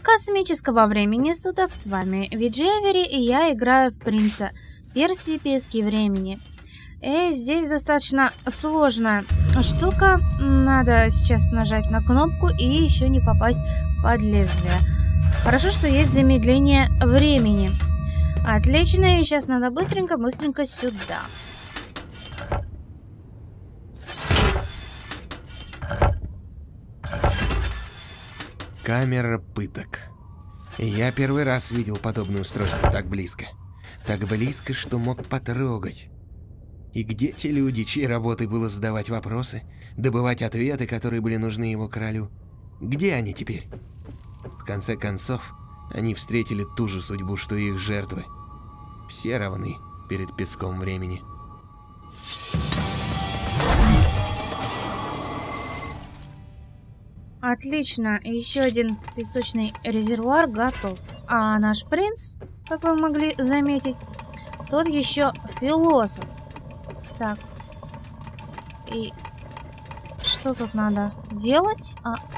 Космического времени суток, с вами Виджевери, и я играю в принца Персии Пески времени. И здесь достаточно сложная штука. Надо сейчас нажать на кнопку и еще не попасть под лезвие. Хорошо, что есть замедление времени. Отлично, и сейчас надо быстренько сюда. Камера пыток. Я первый раз видел подобное устройство так близко. Так близко, что мог потрогать. И где те люди, чьей работой было задавать вопросы, добывать ответы, которые были нужны его королю? Где они теперь? В конце концов, они встретили ту же судьбу, что и их жертвы. Все равны перед песком времени. Отлично, еще один песочный резервуар готов. А наш принц, как вы могли заметить, тот еще философ. Так. И что тут надо делать?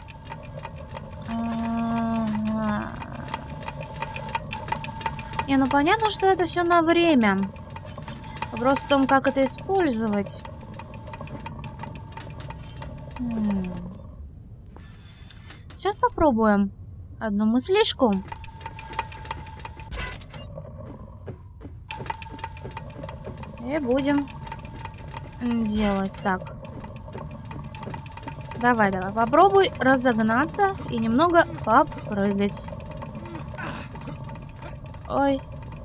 Ну понятно, что это все на время. Вопрос в том, как это использовать. Сейчас попробуем одну мыслишку. И будем делать так. Давай, попробуй разогнаться и немного попрыгать. Ой.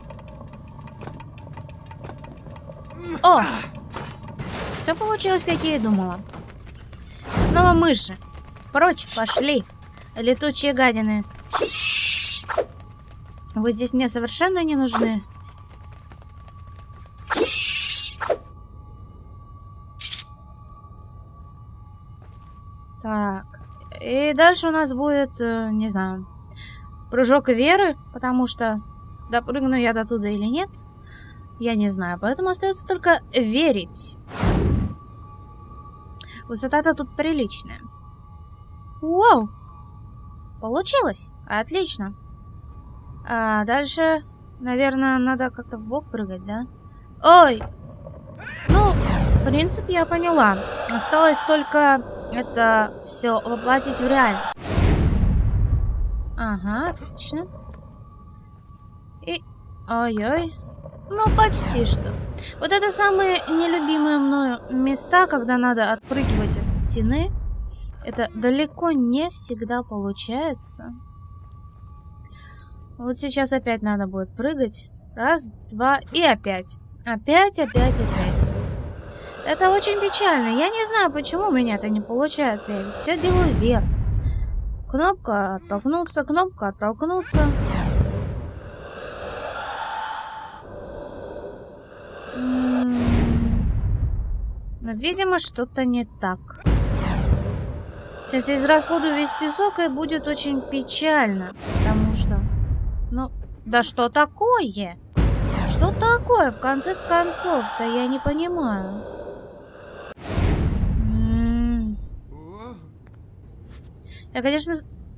О! Все получилось, как я и думала. Снова мыши. Прочь, пошли. Летучие гадины. Вы здесь мне совершенно не нужны. Так. И дальше у нас будет, не знаю, прыжок веры, потому что допрыгну я до туда или нет, я не знаю. Поэтому остается только верить. Высота-то тут приличная. Вау! Получилось! Отлично. А дальше, наверное, надо как-то в бок прыгать, да? Ой! Ну, принцип я поняла. Осталось только это все воплотить в реальность. Ага, отлично. И... Ой-ой. Ну, почти что. Вот это самые нелюбимые мною места, когда надо отпрыгивать от стены. Это далеко не всегда получается. Вот сейчас опять надо будет прыгать. Раз, два и опять. Опять. Это очень печально. Я не знаю, почему у меня это не получается. Я все делаю вверх. Кнопка оттолкнуться, кнопка оттолкнуться. Но, видимо, что-то не так. Сейчас я израсходую весь песок, и будет очень печально. Потому что... Ну, да что такое? Что такое, в конце концов-то, я не понимаю. Я, конечно...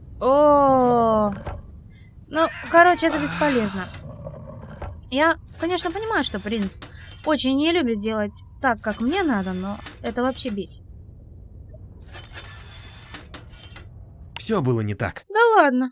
Ну, короче, это бесполезно. Я, конечно, понимаю, что принц очень не любит делать так, как мне надо, но это вообще бесит. Все было не так. Да ладно.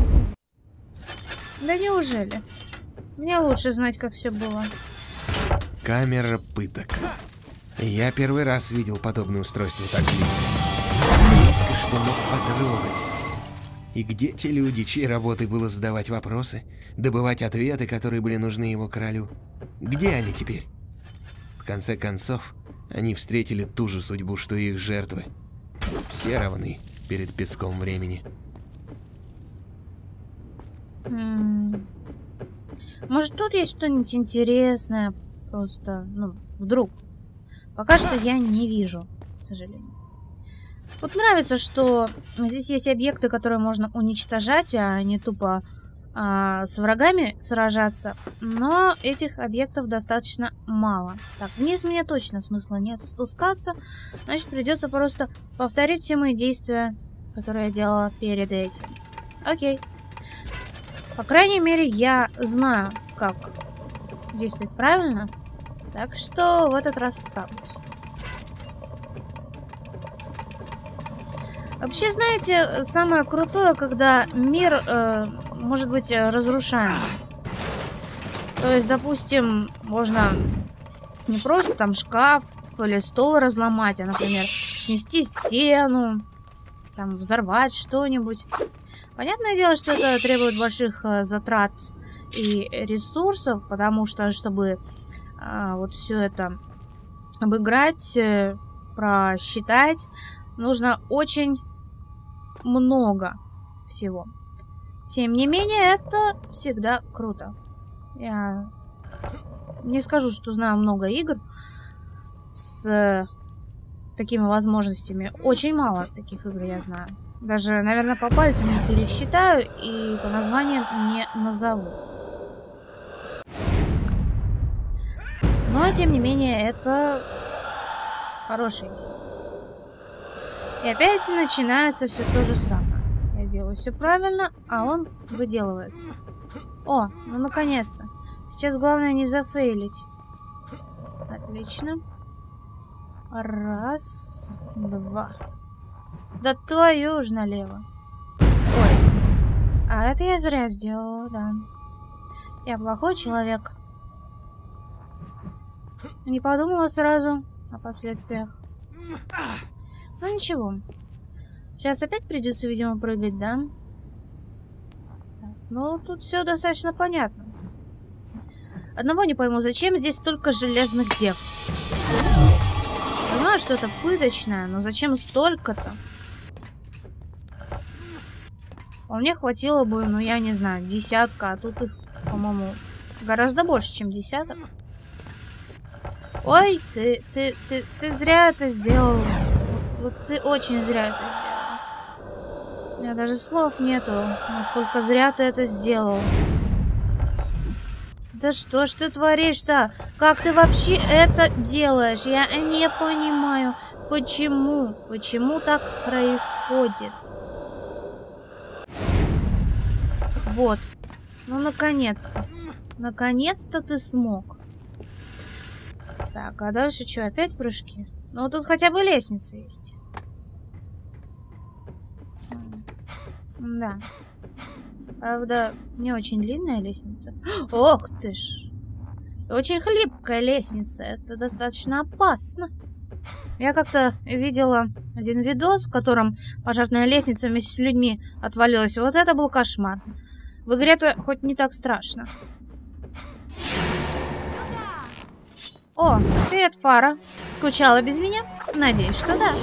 Да неужели? Мне лучше знать, как все было. Камера пыток. Я первый раз видел подобное устройство так близко, что мог потрогать. И где те люди, чьей работой было задавать вопросы, добывать ответы, которые были нужны его королю? Где они теперь? В конце концов, они встретили ту же судьбу, что и их жертвы. Все равны перед песком времени. Может, тут есть что-нибудь интересное? Просто, ну, вдруг. Пока что я не вижу, к сожалению. Вот нравится, что здесь есть объекты, которые можно уничтожать, а не тупо с врагами сражаться. Но этих объектов достаточно мало. Так, вниз мне точно смысла нет спускаться. Значит, придется просто повторить все мои действия, которые я делала перед этим. Окей. По крайней мере, я знаю, как действовать правильно. Так что в этот раз справлюсь. Вообще, знаете, самое крутое, когда мир может быть разрушаем. То есть, допустим, можно не просто там шкаф или стол разломать, а, например, снести стену, там взорвать что-нибудь. Понятное дело, что это требует больших затрат и ресурсов, потому что, чтобы вот все это обыграть, просчитать, нужно очень много всего. Тем не менее, это всегда круто. Я не скажу, что знаю много игр с такими возможностями. Очень мало таких игр я знаю. Даже, наверное, по пальцам не пересчитаю и по названиям не назову. Но, тем не менее, это хороший день. И опять начинается все то же самое. Я делаю все правильно, а он выделывается. О, ну наконец-то. Сейчас главное не зафейлить. Отлично. Раз, два. Да твою ж налево. Ой. А это я зря сделала, да. Я плохой человек. Не подумала сразу о последствиях. Ну ничего. Сейчас опять придется, видимо, прыгать, да? Так, ну, тут все достаточно понятно. Одного не пойму, зачем здесь столько железных дев? Понимаю, что это пыточное, но зачем столько-то? Вполне хватило бы, ну я не знаю, десятка, а тут их, по-моему, гораздо больше, чем десяток. Ой, ты зря это сделал. Вот ты очень зря это сделал. У меня даже слов нету, насколько зря ты это сделал. Да что ж ты творишь-то? Как ты вообще это делаешь? Я не понимаю, почему? Почему так происходит? Вот. Ну, наконец-то. Наконец-то ты смог. Так, а дальше что, опять прыжки? Ну, тут хотя бы лестница есть. Да. Правда, не очень длинная лестница. Ох ты ж. Очень хлипкая лестница. Это достаточно опасно. Я как-то видела один видос, в котором пожарная лестница вместе с людьми отвалилась. Вот это был кошмар. В игре-то хоть не так страшно. О, привет, Фара. Скучала без меня? Надеюсь, что да.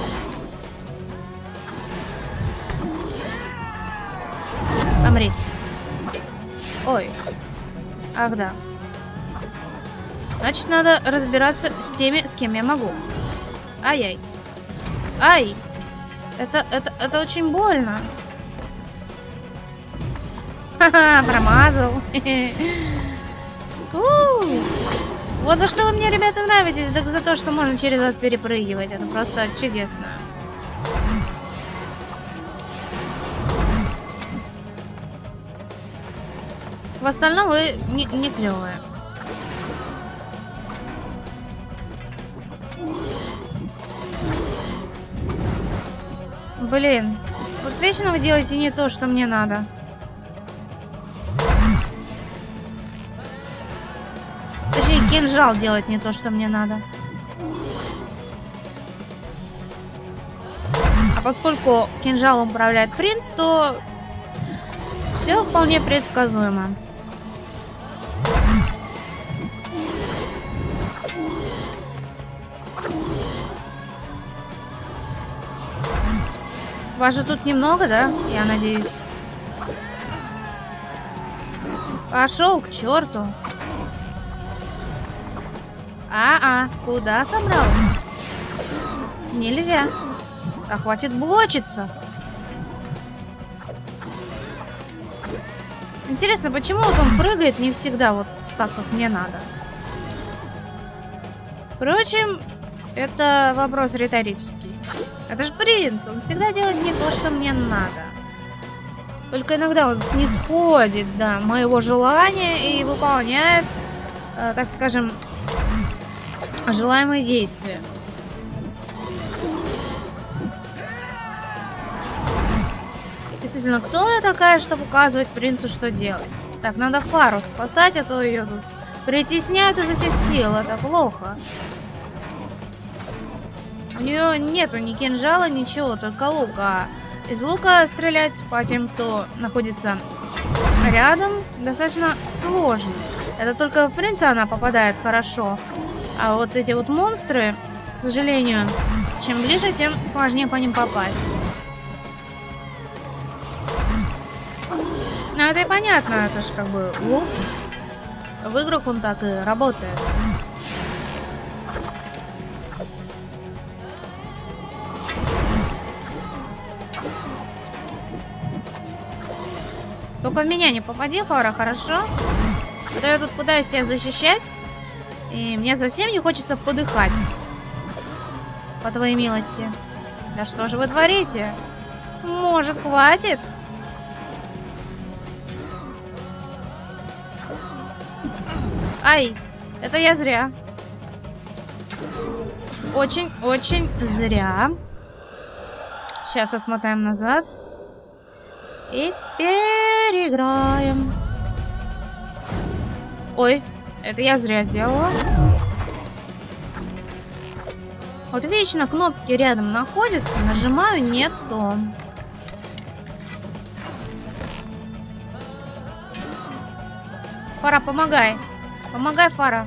Помри. Ой. Ах, да. Значит, надо разбираться с теми, с кем я могу. Ай-яй. Ай! Это очень больно. Ха-ха, промазал. Вот за что вы мне, ребята, нравитесь, так за то, что можно через вас перепрыгивать. Это просто чудесно. В остальном вы не клевые. Блин, вот вечно вы делаете не то, что мне надо. Точнее, кинжал делает не то, что мне надо. А поскольку кинжалом управляет принц, то все вполне предсказуемо. Вас же тут немного, да? Я надеюсь. Пошел к черту. Куда собрался? Нельзя. А хватит блочиться. Интересно, почему вот он прыгает не всегда вот так, как мне надо? Впрочем, это вопрос риторический. Это же принц, он всегда делает не то, что мне надо. Только иногда он снисходит до моего желания и выполняет, так скажем, желаемые действия. Действительно, кто я такая, чтобы указывать принцу, что делать? Так, надо Фару спасать, а то ее тут притесняют изо всех сил. Это плохо. У нее нету ни кинжала, ничего, только лука. Из лука стрелять по тем, кто находится рядом, достаточно сложно. Это только в принца она попадает хорошо. А вот эти вот монстры, к сожалению, чем ближе, тем сложнее по ним попасть. Ну, это и понятно, это же как бы лук. В играх он так и работает. Только в меня не попади, Фара, хорошо? А то я тут пытаюсь тебя защищать, и мне совсем не хочется подыхать. По твоей милости. Да что же вы творите? Может, хватит? Ай, это я зря. Очень-очень зря. Сейчас отмотаем назад. И переиграем. Ой, это я зря сделала. Вот вечно кнопки рядом находятся, нажимаю не то. Фара, помогай. Помогай, Фара.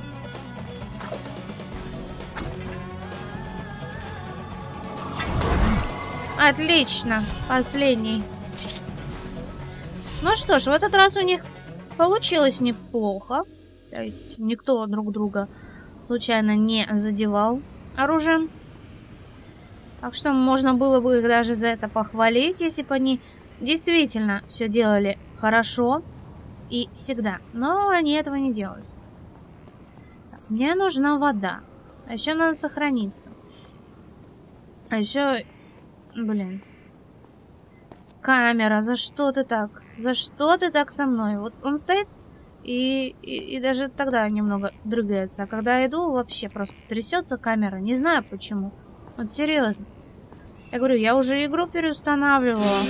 Отлично. Последний. Ну что ж, в этот раз у них получилось неплохо. То есть никто друг друга случайно не задевал оружием. Так что можно было бы их даже за это похвалить, если бы они действительно все делали хорошо и всегда. Но они этого не делают. Так, мне нужна вода. А еще надо сохраниться. А еще... Блин. Камера, за что ты так? За что ты так со мной? Вот он стоит и даже тогда немного дрыгается. А когда иду, вообще просто трясется камера. Не знаю почему. Вот серьезно. Я говорю, я уже игру переустанавливала.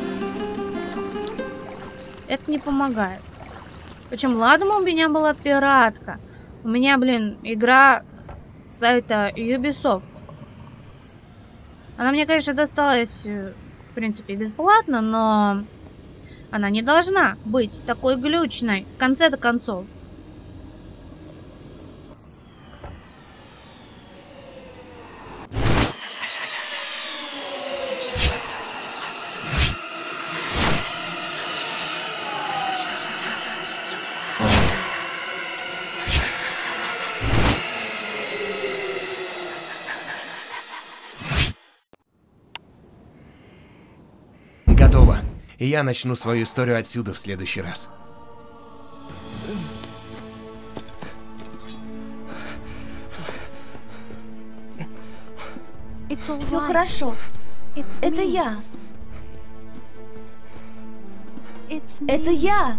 Это не помогает. Причем, ладно, у меня была пиратка. У меня, блин, игра с сайта Ubisoft. Она мне, конечно, досталась... В принципе, бесплатно, но она не должна быть такой глючной в конце-то концов. Готово. И я начну свою историю отсюда в следующий раз. Все хорошо. Это я. Это я.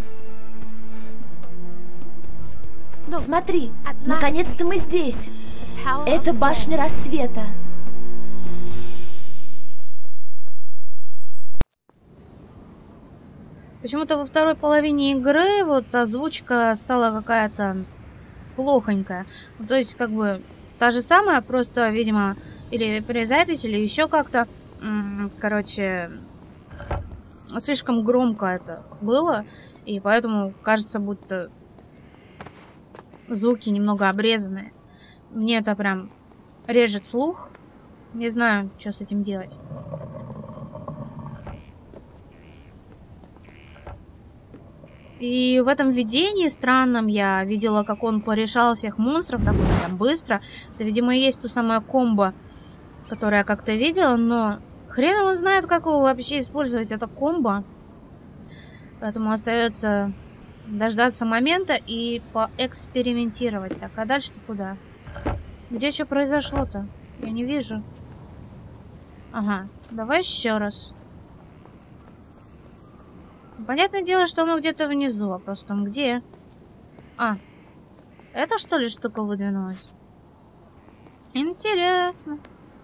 Смотри, наконец-то мы здесь. Это башня рассвета. Почему-то во второй половине игры вот озвучка стала какая-то плохонькая. Ну, то есть, как бы, та же самая, просто, видимо, или при записи, или еще как-то, короче, слишком громко это было, и поэтому кажется, будто звуки немного обрезанные. Мне это прям режет слух. Не знаю, что с этим делать. И в этом видении странном я видела, как он порешал всех монстров, так вот прям быстро. Это, видимо, и есть то самое комбо, которое я как-то видела, но хрен его знает, как его вообще использовать, это комбо. Поэтому остается дождаться момента и поэкспериментировать. Так, а дальше-то куда? Где что произошло-то? Я не вижу. Ага, давай еще раз. Понятное дело, что оно где-то внизу, а просто там где? А, это что ли штука выдвинулась? Интересно.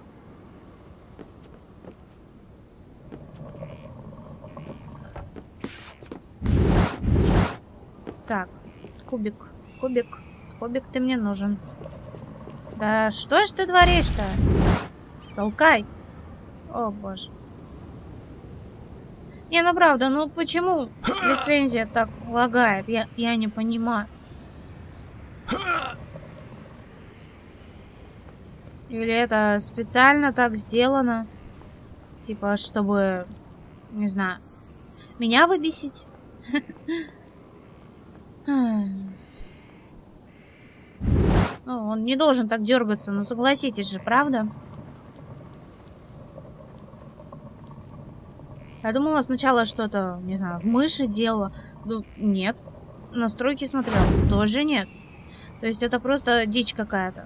Так, кубик, кубик, кубик, ты мне нужен. Да что ж ты творишь-то? Толкай. О, боже. Не, ну правда, ну почему лицензия так лагает? Я не понимаю. Или это специально так сделано? Типа, чтобы, не знаю, меня выбесить? Ну, он не должен так дергаться, ну согласитесь же, правда? Я думала сначала что-то, не знаю, в мыши дело. Ну, нет. Настройки смотрела. Тоже нет. То есть это просто дичь какая-то.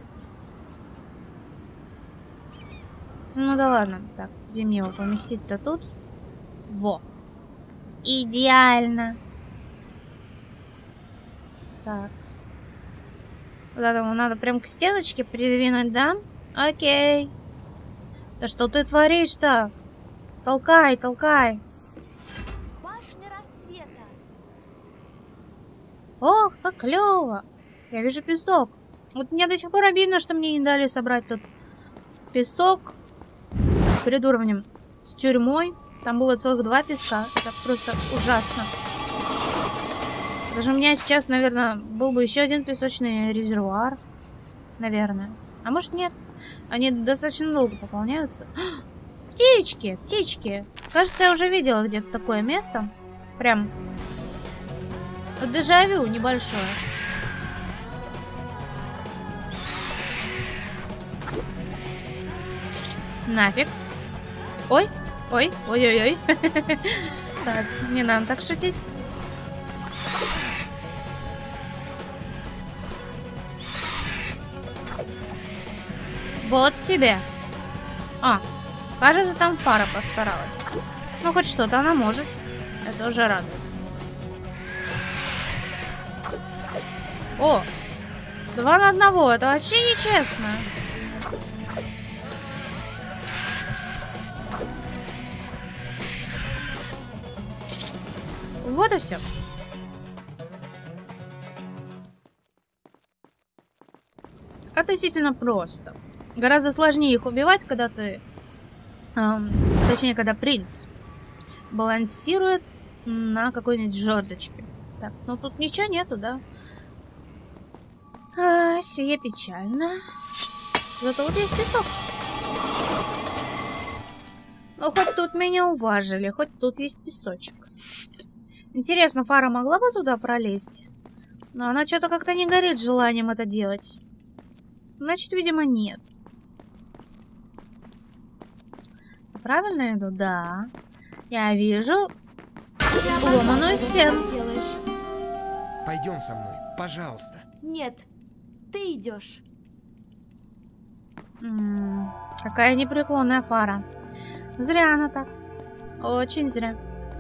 Ну да ладно. Так, где мне его поместить-то тут? Во. Идеально. Так. Вот этому надо прям к стеночке придвинуть, да? Окей. Да что ты творишь-то? Толкай, толкай. Башня рассвета. Ох, как клево. Я вижу песок. Вот мне до сих пор обидно, что мне не дали собрать тут песок перед уровнем с тюрьмой. Там было целых 2 песка. Это просто ужасно. Даже у меня сейчас, наверное, был бы еще один песочный резервуар. Наверное. А может нет. Они достаточно долго пополняются. Птички, птички. Кажется, я уже видела где-то такое место. Прям дежавю небольшое. Нафиг. Ой, ой, ой-ой-ой. Так, не надо так шутить. Вот тебе. А, кажется, там Фара постаралась. Ну, хоть что-то она может. Это уже радует. О, 2 на 1. Это вообще нечестно. Вот и все. Относительно просто. Гораздо сложнее их убивать, когда ты... точнее, когда принц балансирует на какой-нибудь жердочке. Так, ну тут ничего нету, да? Сие печально. Зато вот есть песок. Ну, хоть тут меня уважили, хоть тут есть песочек. Интересно, Фара могла бы туда пролезть? Но она что-то как-то не горит желанием это делать. Значит, видимо, нет. Правильно иду? Да. Я вижу ломаную стену. Пойдем со мной, пожалуйста. Нет, ты идешь. Какая непреклонная Фара. Зря она так. Очень зря.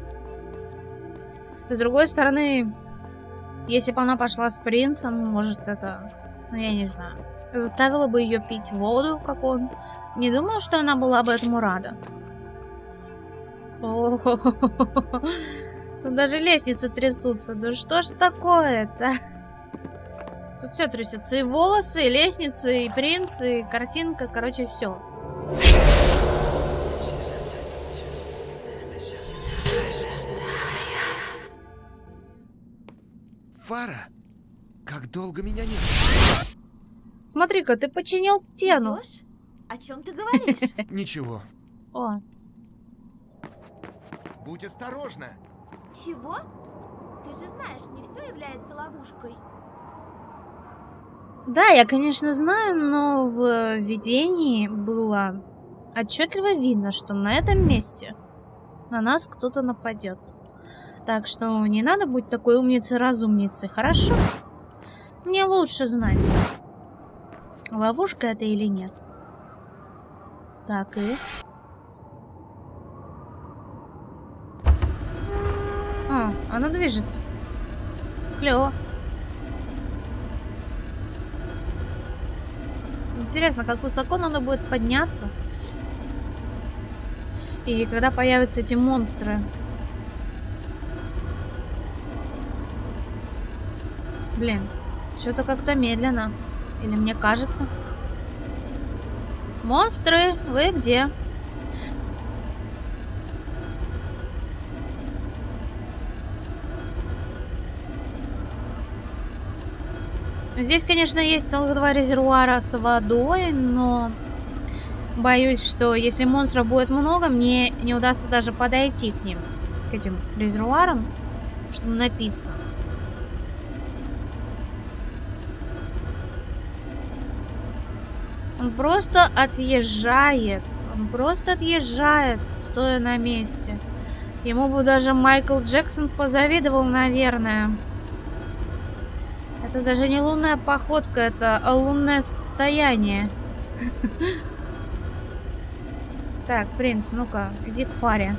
С другой стороны, если бы она пошла с принцем, может это, ну я не знаю, заставила бы ее пить воду, как он. Не думаю, что она была бы этому рада. Тут даже лестницы трясутся. Да что ж такое-то? Тут все трясется. И волосы, и лестницы, и принц, и картинка. Короче, все. Фара, как долго меня нет? Смотри-ка, ты починил стену. Идешь? О чем ты говоришь? Ничего. О. Будь осторожна. Чего? Ты же знаешь, не все является ловушкой. Да, я, конечно, знаю, но в видении было отчетливо видно, что на этом месте на нас кто-то нападет. Так что не надо быть такой умницей-разумницей, хорошо? Мне лучше знать, ловушка это или нет. Так, и... Оно движется. Клево. Интересно, как высоко надо будет подняться. И когда появятся эти монстры. Блин, что-то как-то медленно. Или мне кажется? Монстры, вы где? Здесь, конечно, есть целых 2 резервуара с водой, но боюсь, что если монстров будет много, мне не удастся даже подойти к ним, к этим резервуарам, чтобы напиться. Он просто отъезжает. Он просто отъезжает, стоя на месте. Ему бы даже Майкл Джексон позавидовал, наверное. Это даже не лунная походка, это лунное стояние. Так, принц, ну-ка, иди к фаре.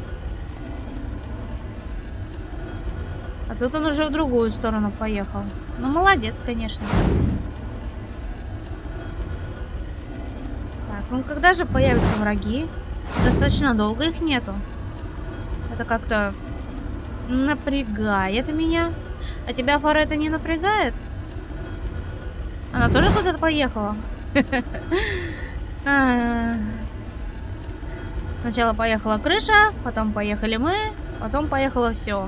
А тут он уже в другую сторону поехал. Ну, молодец, конечно. Так, ну когда же появятся враги? Достаточно долго их нету. Это как-то напрягает меня. А тебя, Фара, это не напрягает? Она тоже куда-то поехала? Сначала поехала крыша, потом поехали мы, потом поехало все.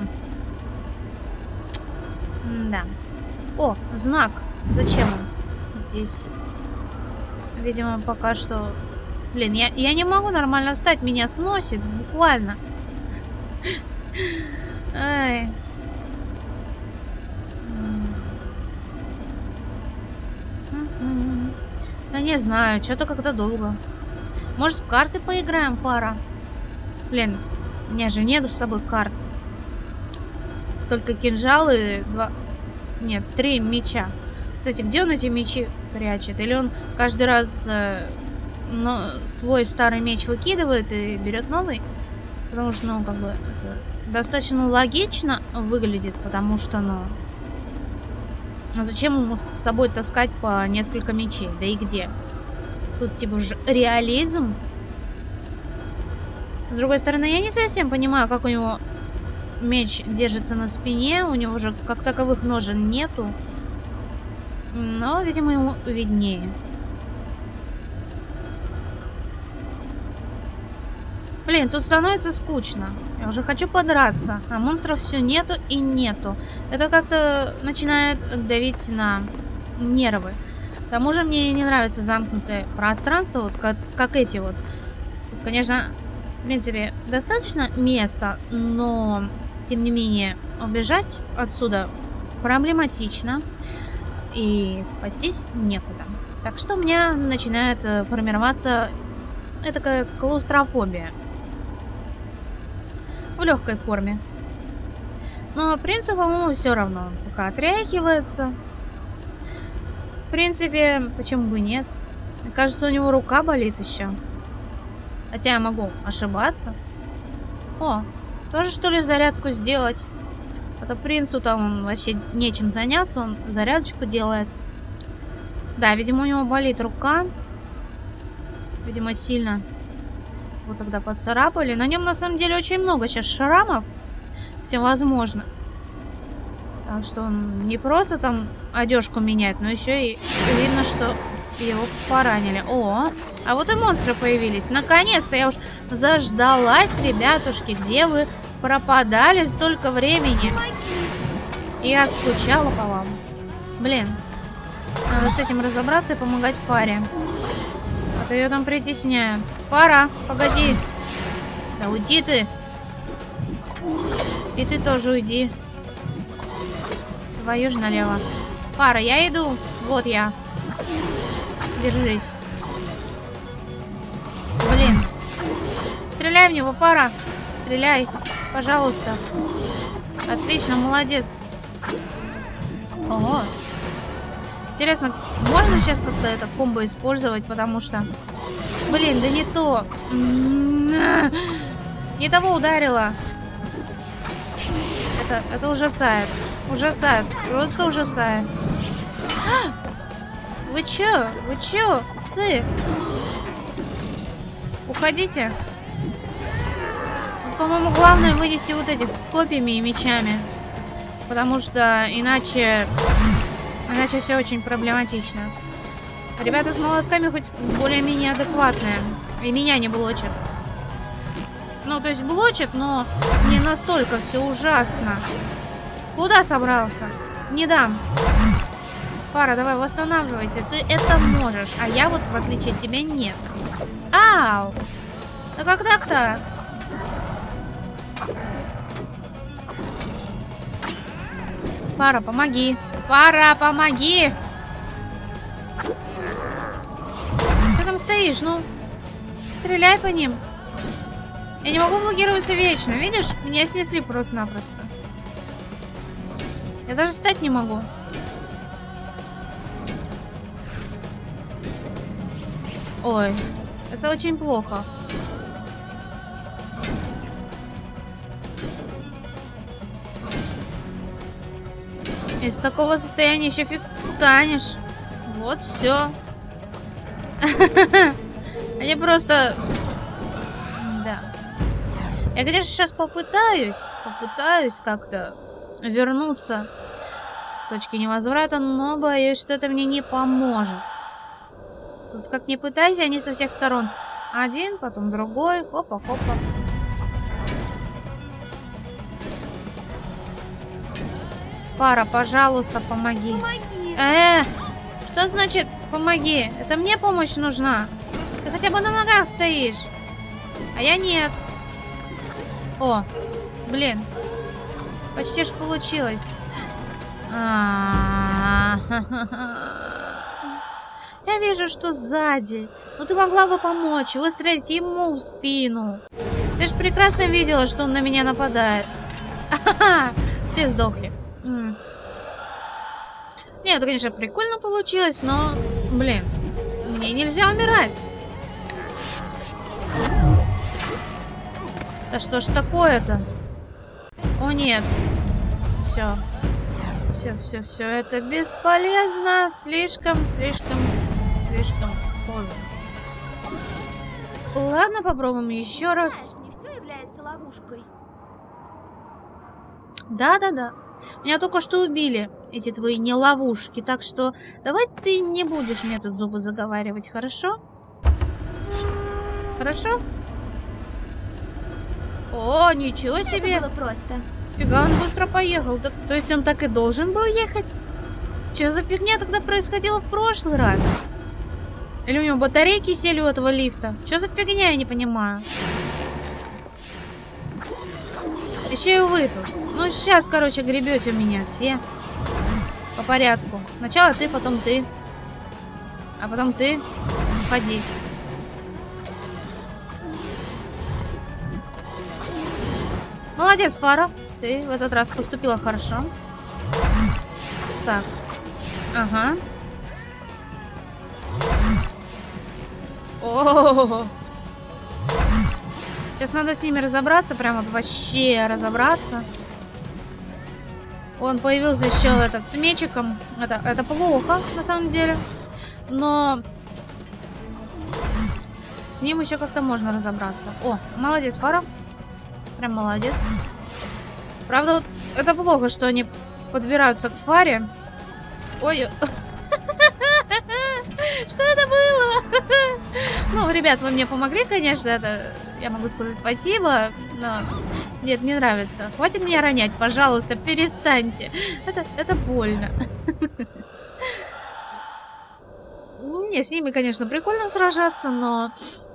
Да. О, знак. Зачем он здесь? Видимо, пока что... Блин, я не могу нормально встать, меня сносит, буквально. Ай. Я не знаю, что-то как-то долго. Может, в карты поиграем, Фара? Блин, у меня же нету с собой карт. Только кинжалы, 2... Нет, 3 меча. Кстати, где он эти мечи прячет? Или он каждый раз свой старый меч выкидывает и берет новый? Потому что, ну, как бы, это достаточно логично выглядит, потому что, ну... Зачем ему с собой таскать по несколько мечей? Да и где? Тут, типа, же реализм. С другой стороны, я не совсем понимаю, как у него меч держится на спине. У него же как таковых ножен нету. Но, видимо, ему виднее. Блин, тут становится скучно. Я уже хочу подраться, а монстров все нету и нету. Это как-то начинает давить на нервы. К тому же мне не нравится замкнутое пространство, вот как эти вот. Тут, конечно, в принципе, достаточно места, но, тем не менее, убежать отсюда проблематично. И спастись некуда. Так что у меня начинает формироваться такая клаустрофобия. В легкой форме. Но принцу, по-моему, все равно. Пока отряхивается. В принципе, почему бы нет? Мне кажется, у него рука болит еще. Хотя я могу ошибаться. О, тоже что ли зарядку сделать? А то принцу там вообще нечем заняться. Он зарядочку делает. Да, видимо, у него болит рука. Видимо, сильно. Вот тогда поцарапали. На нем на самом деле очень много сейчас шрамов. Всевозможно. Так что он не просто там одежку меняет, но еще и видно, что его поранили. О, а вот и монстры появились. Наконец-то я уж заждалась, ребятушки. Где вы пропадали столько времени? Я скучала по вам. Блин, надо с этим разобраться и помогать Фаре. А то ее там притесняют. Фара, погоди. Да уйди ты. И ты тоже уйди. Твою же налево. Фара, я иду. Вот я. Держись. Блин. Стреляй в него, Фара. Стреляй. Пожалуйста. Отлично, молодец. Ого. Интересно, можно сейчас как-то это комбо использовать, потому что... Блин, да не то. Не того ударила. Это ужасает. Ужасает. Просто ужасает. Вы чё? Вы чё? Сы? Уходите. Вот, по-моему, главное вынести вот этих с копьями и мечами. Потому что иначе все очень проблематично. Ребята с молотками хоть более-менее адекватные. И меня не блочат. Ну, то есть блочат, но не настолько все ужасно. Куда собрался? Не дам. Фара, давай восстанавливайся. Ты это можешь. А я вот, в отличие от тебя, нет. Ау! Да как так-то? Фара, помоги. Фара, помоги. Ты там стоишь, ну? Стреляй по ним. Я не могу блокироваться вечно. Видишь? Меня снесли просто-напросто. Я даже встать не могу. Ой, это очень плохо. Из такого состояния еще фиг встанешь. Вот все. Они просто... Да. Я, конечно, сейчас попытаюсь как-то вернуться к точке невозврата, но боюсь, что это мне не поможет. Тут как ни пытайся, они со всех сторон. Один, потом другой. Опа-хопа. Фара, пожалуйста, помоги. Помоги. Что значит помоги? Это мне помощь нужна. Ты хотя бы на ногах стоишь. А я нет. О, блин. Почти ж получилось. Я вижу, что сзади. Но ты могла бы помочь, выстрелить ему в спину. Ты же прекрасно видела, что он на меня нападает. Все сдохли. Нет, это, конечно, прикольно получилось, но, блин, мне нельзя умирать. Да что ж такое-то? О, нет. Все. Все. Это бесполезно. Слишком поздно. Ладно, попробуем еще раз. Не все является ловушкой. Да. Меня только что убили эти твои не ловушки, так что давай ты не будешь мне тут зубы заговаривать, хорошо? Хорошо? О, ничего себе! Это было просто. Фига, он быстро поехал. То есть он так и должен был ехать? Что за фигня тогда происходила в прошлый раз? Или у него батарейки сели у этого лифта? Что за фигня, я не понимаю. Еще и вы тут. Ну, сейчас, короче, гребете у меня все. По порядку. Сначала ты, потом ты. А потом ты. Уходи. Молодец, Фара. Ты в этот раз поступила хорошо. Так. Ага. О-о-о-о. Сейчас надо с ними разобраться, прям вот вообще разобраться. Он появился еще этот с мечиком. Это плохо, на самом деле. Но с ним еще как-то можно разобраться. О, молодец, Фара. Прям молодец. Правда, вот это плохо, что они подбираются к Фаре. Ой. Что это было? Ну, ребят, вы мне помогли, конечно, это... Я могу сказать спасибо, но... Нет, не нравится. Хватит меня ронять, пожалуйста, перестаньте. Это больно. Не, с ними, конечно, прикольно сражаться, но...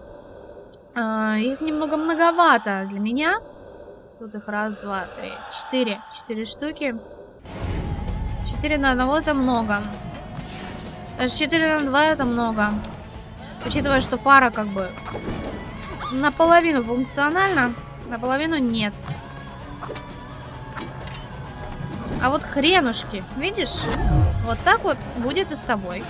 их немного многовато для меня. Тут их раз, два, три, четыре. 4 штуки. 4 на 1 это много. Даже 4 на 2 это много. Учитывая, что Фара как бы наполовину функциональна, наполовину нет. А вот хренушки, видишь? Вот так вот будет и с тобой.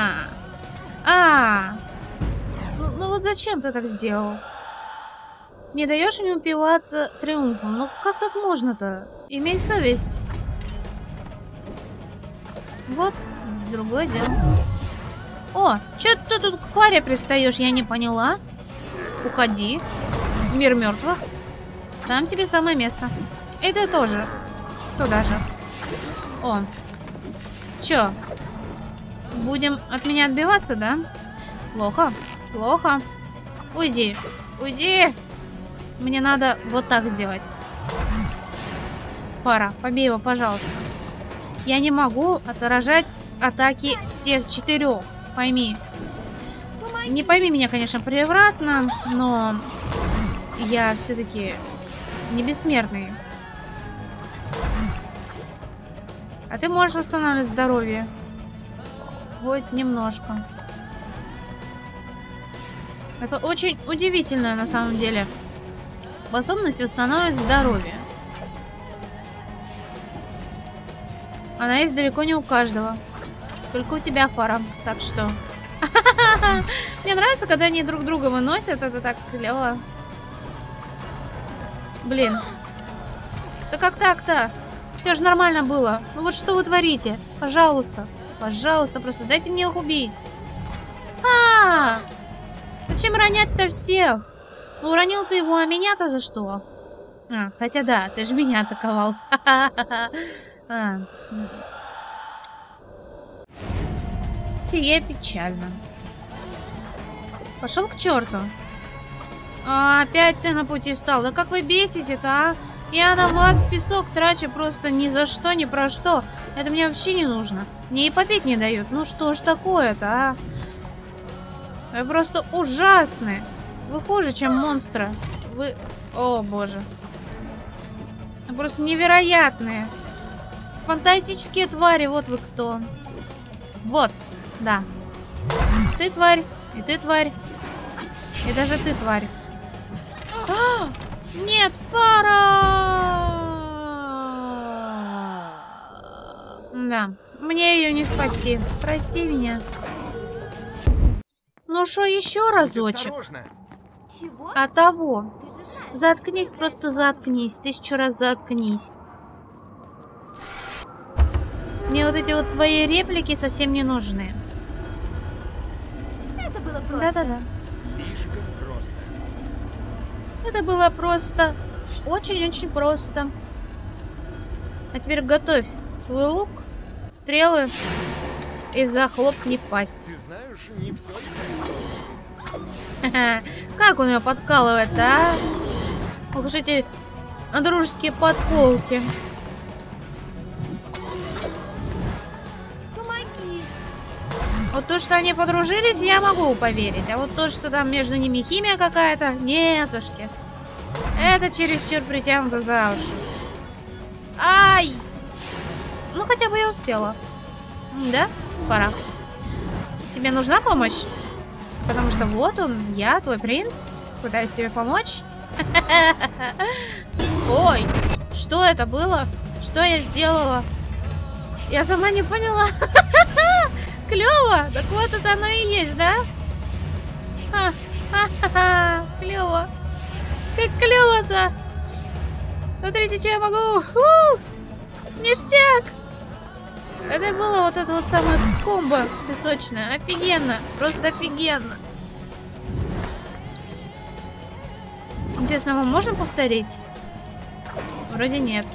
Ага. Ну вот зачем ты так сделал? Не даешь им упиваться триумфом. Ну как так можно-то? Имей совесть. Вот, другое дело. О, чё ты тут к Фаре пристаешь? Я не поняла. Уходи. Мир мертвых. Там тебе самое место. И ты тоже. Туда же. О. Чё? Будем от меня отбиваться, да? Плохо. Плохо. Уйди. Уйди. Мне надо вот так сделать. Фара, побей его, пожалуйста. Я не могу отражать атаки всех 4. Пойми. Не пойми меня, конечно, превратно, но я все-таки не бессмертный. А ты можешь восстанавливать здоровье. Хоть немножко. Это очень удивительная на самом деле способность восстанавливать здоровье. Она есть далеко не у каждого. Только у тебя, Фара. Так что... Мне нравится, когда они друг друга выносят. Это так клево. Блин. Да как так-то? Все же нормально было. Ну вот что вы творите? Пожалуйста. Пожалуйста, просто дайте мне их убить. Зачем ронять-то всех? Ну, уронил ты его, а меня-то за что? Хотя да, ты же меня атаковал. Сие печально. Пошел к черту. Опять ты на пути встал. Да как вы бесите-то, а? Я на вас песок трачу просто ни за что, ни про что. Это мне вообще не нужно. Мне и попить не дают. Ну что ж такое-то, а? Вы просто ужасны. Вы хуже, чем монстры. Вы... О, боже. Вы просто невероятные. Фантастические твари, вот вы кто. Вот, да. Ты тварь, и ты тварь. И даже ты тварь. Нет, Фара! Да, мне ее не спасти. Прости меня. Ну что, еще разочек? Чего? А того. Ты же знаешь, Заткнись, просто заткнись. 1000 раз заткнись. Мне вот эти вот твои реплики совсем не нужны. это было просто. Да-да-да. Слишком просто. Это было просто. Очень-очень просто. А теперь готовь свой лук, стрелы и захлопни пасть. Ты знаешь, не все Как он ее подкалывает, а? Ох уж эти дружеские подколки. Помоги. Вот то, что они подружились, я могу поверить. А вот то, что там между ними химия какая-то, нетушки. Это чересчур притянуто за уши. Ай! Ну, хотя бы я успела. Да? Пора. Тебе нужна помощь? Потому что вот он, я, твой принц. Пытаюсь тебе помочь. Ой, что это было? Что я сделала? Я сама не поняла. Клево! Так вот это оно и есть, да? Клево. Как клево-то! Смотрите, что я могу! Ништяк! Это было вот это вот самое комбо песочное. Офигенно! Просто офигенно! Интересно, вам можно повторить? Вроде нет.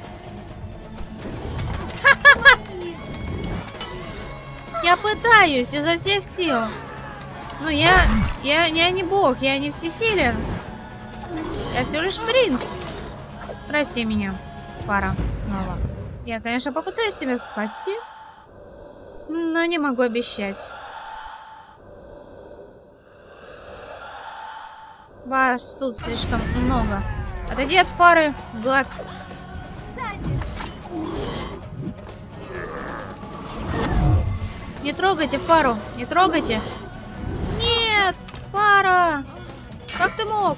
Я пытаюсь изо всех сил. Ну, я не бог, я не всесилен. Я всего лишь принц. Прости меня, Фара, снова. Я, конечно, попытаюсь тебя спасти, но не могу обещать. Вас тут слишком много. Отойди от Фары, гад. Не трогайте Фару, не трогайте. Нет, Фара. Как ты мог?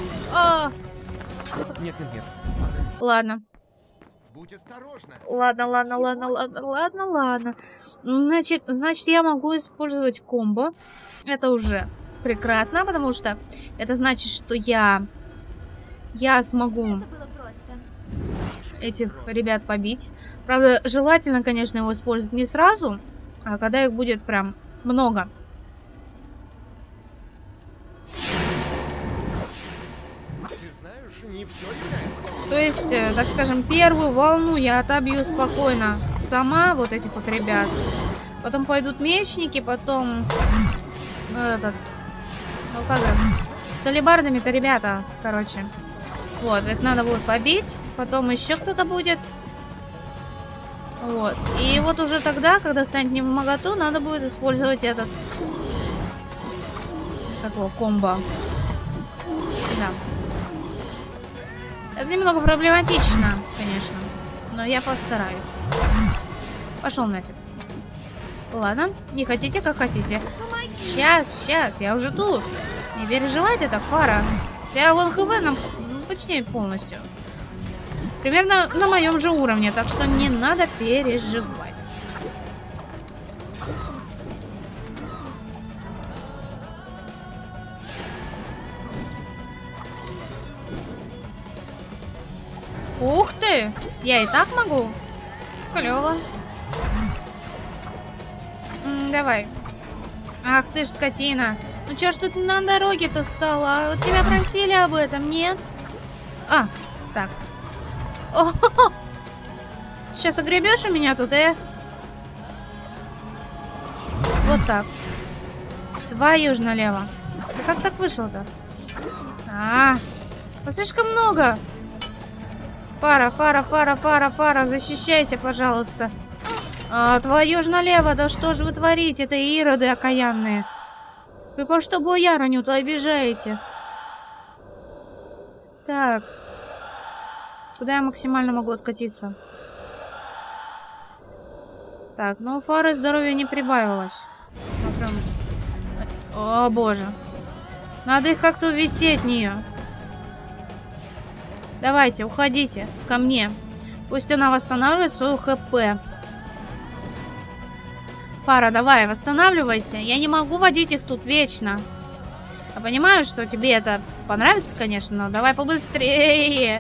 Нет. Ладно. Будь осторожна. Ладно. Значит, я могу использовать комбо. Это уже прекрасно, потому что это значит, что я я смогу Это было просто. этих ребят побить. Правда, желательно, конечно, его использовать не сразу, а когда их будет прям много. То есть, так скажем, первую волну я отобью спокойно сама, вот этих вот ребят. Потом пойдут мечники, потом этот, ну как это, с алебардами-то ребята, короче. Вот, их надо будет побить, потом еще кто-то будет. Вот, и вот уже тогда, когда станет невмоготу, надо будет использовать этот, такого комбо. Да. Это немного проблематично, конечно, но я постараюсь. Пошел нафиг. Ладно, не хотите, как хотите. Сейчас, я уже тут. Не переживайте так, Фара. Я вон ХВ нам почти полностью. Примерно на моем же уровне, так что не надо переживать. Ух ты! Я и так могу? Клево. Давай. Ах ты ж скотина. Ну чё ж тут на дороге-то стало? А вот тебя просили об этом, нет? А, так. О-хо-хо! Сейчас огребешь у меня тут, Вот так. Твою ж налево. Да как так вышло-то? Слишком много. Фара, защищайся, пожалуйста. Твою ж налево, да что же вы творите-то, ироды окаянные? Вы по что боярыню-то обижаете? Так. Куда я максимально могу откатиться? Так, ну у Фары здоровья не прибавилось. Ну, прям... О, боже. Надо их как-то увести от нее. Давайте, уходите ко мне. Пусть она восстанавливает свою ХП. Фара, давай, восстанавливайся. Я не могу водить их тут вечно. Я понимаю, что тебе это понравится, конечно, но давай побыстрее.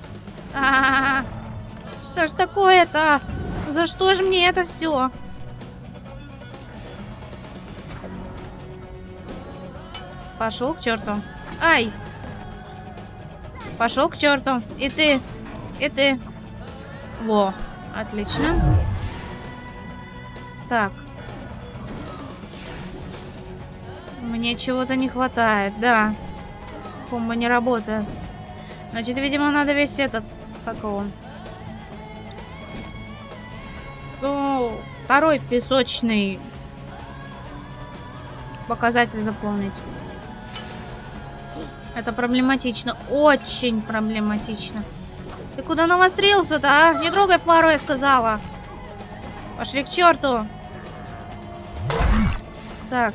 Что ж такое-то? За что же мне это все? Пошел к черту. Ай! Пошел к черту. И ты. И ты. Во. Отлично. Так. Мне чего-то не хватает, да. Комбо не работает. Значит, видимо, надо весь этот... Как его? Ну, второй песочный показатель заполнить. Это проблематично. Очень проблематично. Ты куда навострился-то, а? Не трогай Фару, я сказала. Пошли к черту. Так.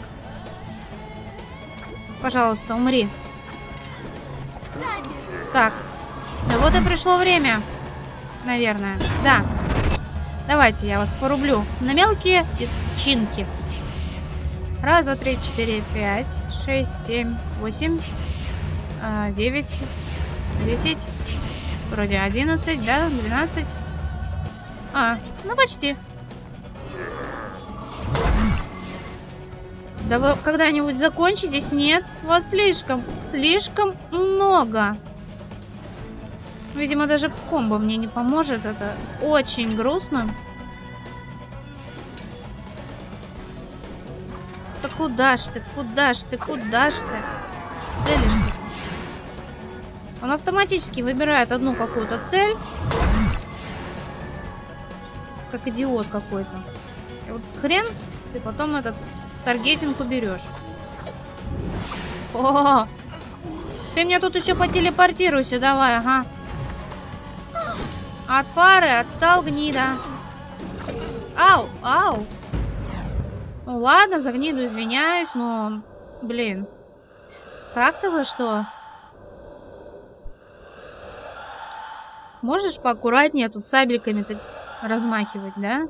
Пожалуйста, умри. Так. Ну вот и пришло время. Наверное. Да. Давайте я вас порублю на мелкие исчинки. 1, 2, 3, 4, 5, 6, 7, 8, 9, 10. Вроде 11, да? 12. Ну почти. Да вы когда-нибудь закончитесь? Нет? Вот слишком много. Видимо, даже комбо мне не поможет. Это очень грустно. Да куда ж ты? Целишься. Он автоматически выбирает одну какую-то цель. Как идиот какой-то. И вот хрен ты потом этот таргетинг уберешь. О! Ты мне тут еще потелепортируйся, давай, ага. От Фары отстал, гнида. Ау. Ну ладно, за гниду извиняюсь, но... Блин. Так-то за что? Можешь поаккуратнее тут сабельками-то размахивать, да?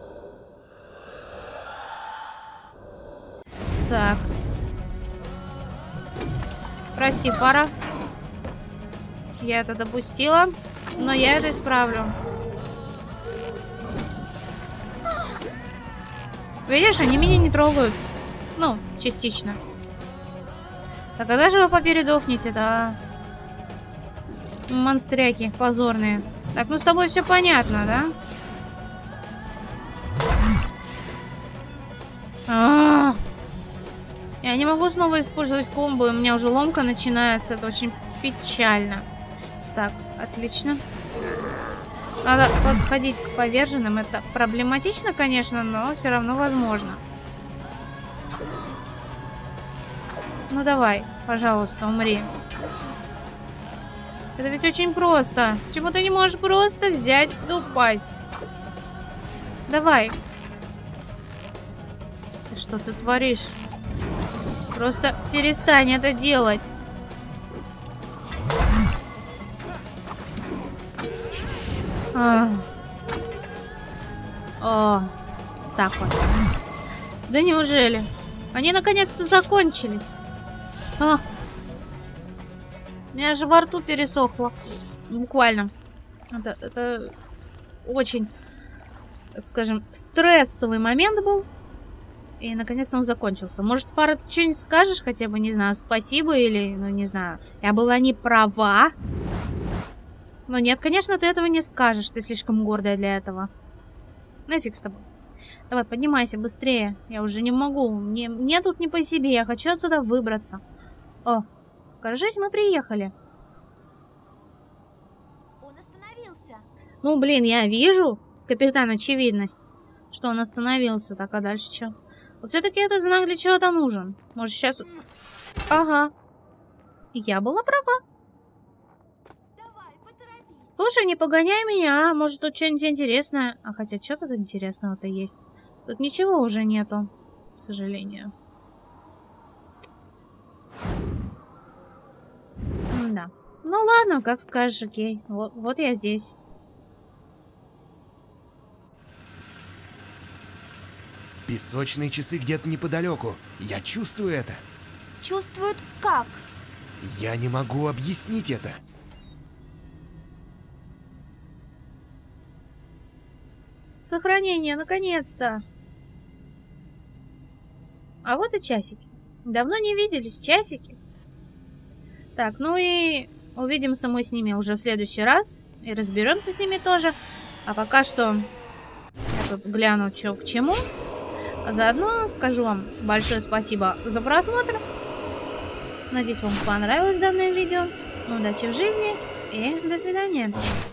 Так. Прости, Фара. Я это допустила, но я это исправлю. Видишь, они меня не трогают. Ну, частично. Так, когда же вы попередохнете-то, монстряки позорные? Так, ну с тобой все понятно, да? Я не могу снова использовать комбо, у меня уже ломка начинается, это очень печально. Так, отлично. Надо подходить к поверженным, это проблематично, конечно, но все равно возможно. Ну давай, пожалуйста, умри. Это ведь очень просто. Почему ты не можешь просто взять и упасть? Давай. Ты что ты творишь? Просто перестань это делать. О, так вот. Да неужели? Они наконец-то закончились. У меня же во рту пересохло. Буквально. Это очень, так скажем, стрессовый момент был. И наконец-то он закончился. Может, Фара, ты что-нибудь скажешь? Хотя бы, не знаю, спасибо или, ну, не знаю. Я была не права. Но нет, конечно, ты этого не скажешь. Ты слишком гордая для этого. Ну и фиг с тобой. Давай, поднимайся быстрее. Я уже не могу. Мне тут не по себе. Я хочу отсюда выбраться. О, кажется, мы приехали. Он остановился. Ну, блин, я вижу, капитан Очевидность, что он остановился. Так, а дальше что? Вот все-таки это знак для чего-то нужен. Может, сейчас... Ага. Я была права. Давай, поторопись. Слушай, не погоняй меня. Может, тут что-нибудь интересное. А хотя, что тут интересного-то есть? Тут ничего уже нету, к сожалению. Да. Ну ладно, как скажешь, окей. Вот я здесь. Песочные часы где-то неподалеку. Я чувствую это. Чувствует как? Я не могу объяснить это. Сохранение, наконец-то. А вот и часики. Давно не виделись, часики. Так, ну и увидимся мы с ними уже в следующий раз. И разберемся с ними тоже. А пока что я тут гляну, что к чему. А заодно скажу вам большое спасибо за просмотр. Надеюсь, вам понравилось данное видео. Удачи в жизни и до свидания.